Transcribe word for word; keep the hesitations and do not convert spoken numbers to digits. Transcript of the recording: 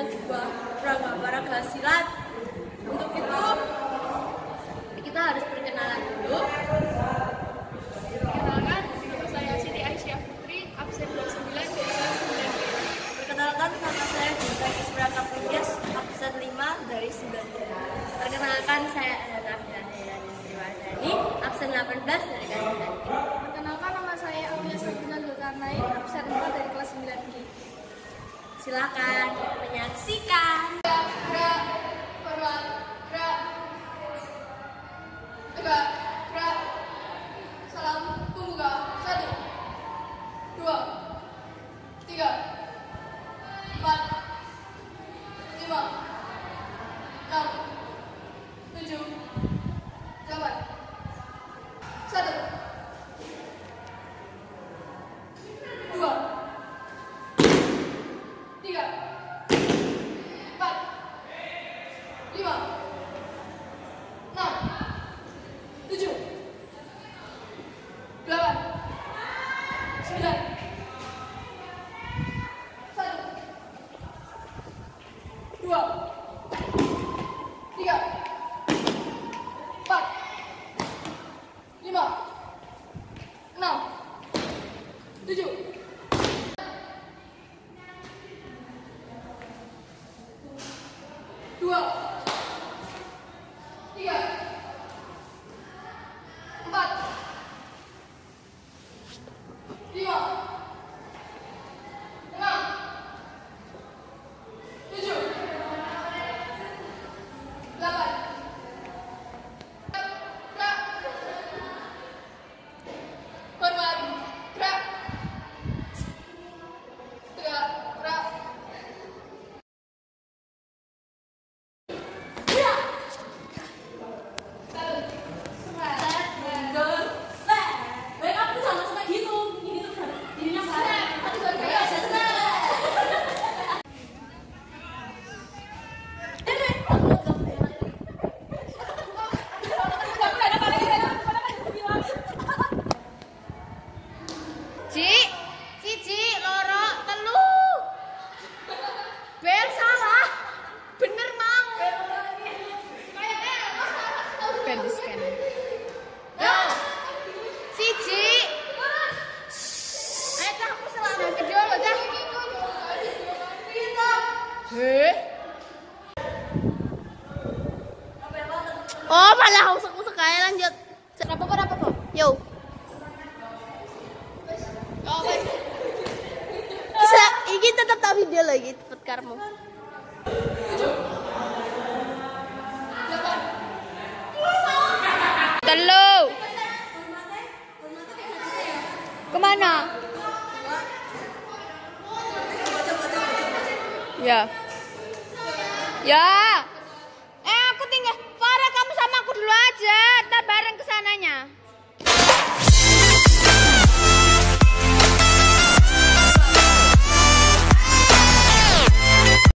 dengan sebuah pramuka silat. Untuk itu kita harus perkenalan dulu. Perkenalkan, nama saya Siti Aisyah Putri, absen dua puluh sembilan dari kelas sembilan. Perkenalkan, nama saya Dinda Isbraka Pugyas, absen lima dari sembilan. Perkenalkan, saya Ananda Abdillah Triwardani, absen delapan belas dari kelas sembilan. Perkenalkan, nama saya Aulia Sabrina Zulkarnain, absen empat dari kelas sembilan G. Silakan menyaksikan. Gerak, forward, gerak, tegak, gerak, salam pembuka, satu, dua, tiga, empat, lima, enam, tujuh, delapan, satu, dua, tiga, empat, lima, enam, tujuh, delapan, sembilan, satu, dua, tiga, empat, lima, enam, tujuh, dua, tiga, empat, lima, enam, tujuh, delapan, gerak, forward, gerak, tegak, gerak. Ci, cici, loro, telu. Bel salah, bener mau. Bel di scan. Yo, cici. Ayo cah, aku selama video lo cah. Heh. Oh, malah usuk-usuk aja lanjut. Kenapa kenapa kok? Yo. Bisa, ini tetap tak video lagi cepet karmu. Telu. Kemana? Ya. Ya. Eh aku tinggal. Farah kamu sama aku dulu aja. Ntar bareng kesananya.